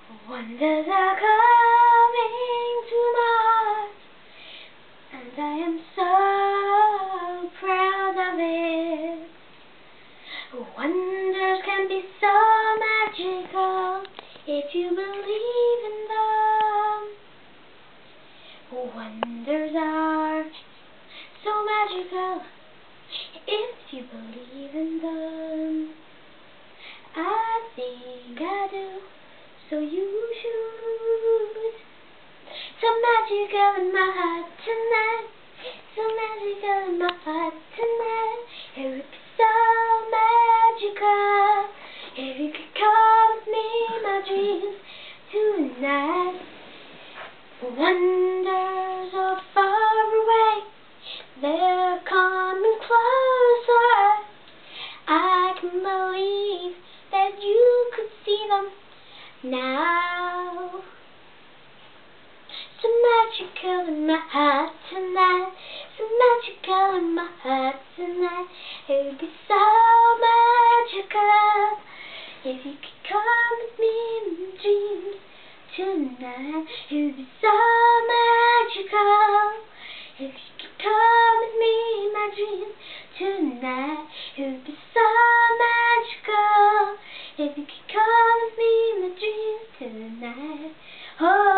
Wonders are coming to my heart, and I am so proud of it. Wonders can be so magical if you believe in them. Wonders are so magical if you believe in them. I think I do, so you should. So magical in my heart tonight, so magical in my heart tonight. It would be so magical if you could come with me in my dreams tonight. Wonders are far away, they're coming closer. I can believe that you could see them now. So magical in my heart tonight, so magical in my heart tonight. It would be so magical if you could come with me in my dreams tonight. It would be so magical if you could come with me in my dreams tonight. It would be so magical if you could come with me in my dreams tonight. Oh.